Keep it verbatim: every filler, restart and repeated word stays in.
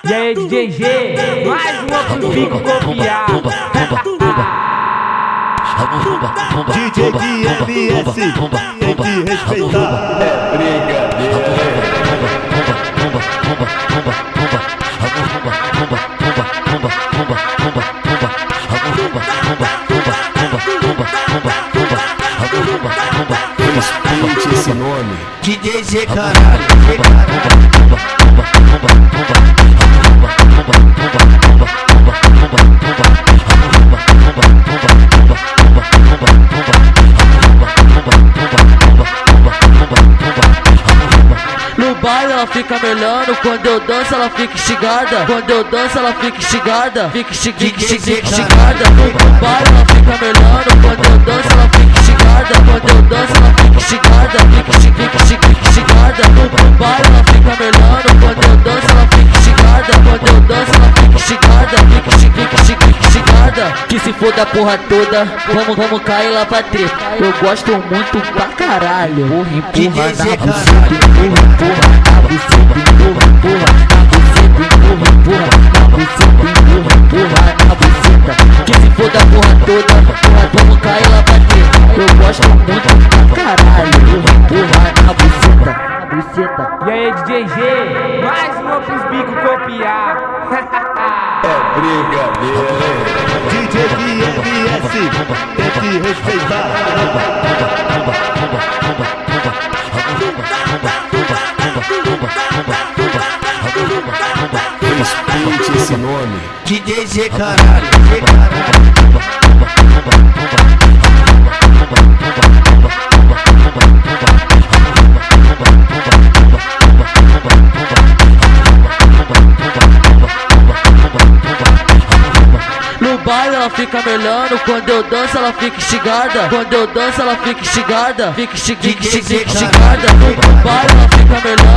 E aí, D J G, mais uma pro Fico copiar. D J de M S, tem que respeitar. É brincadeira. Respeite esse nome. D J G, caralho, G, caralho. No baile ela fica melhando, quando eu danço ela fica instigada. Quando eu danço ela fica instigada, fica instigada. No baile ela fica melhando, quando eu danço ela fica instigada. Quando eu danço ela fica instigada, fica instigada. No baile ela fica melhando, quando eu danço ela fica instigada. Quando eu danço ela fica instigada, fica instigada. Que se foda a porra toda, vamos, vamos cair lá pra treta. Eu gosto muito pra caralho. Empurra, empurra na buceta, empurra, empurra na buceta, empurra, empurra na buceta, empurra, empurra na buceta, empurra, empurra na buceta. Que se foda a porra toda, porra, vamos cair lá pra treta. Eu gosto muito pra caralho. Empurra, empurra na buceta, buceta. E aí, D J G, mais uma pros bico copiar. É brincadeira. D J de M S, tem que respeitar. Respeite esse nome. D J G, caralho, G, caralho. No baile ela fica melhando, quando eu danço ela fica instigada. Quando eu danço ela fica instigada, fica instigada. No baile ela fica melhando.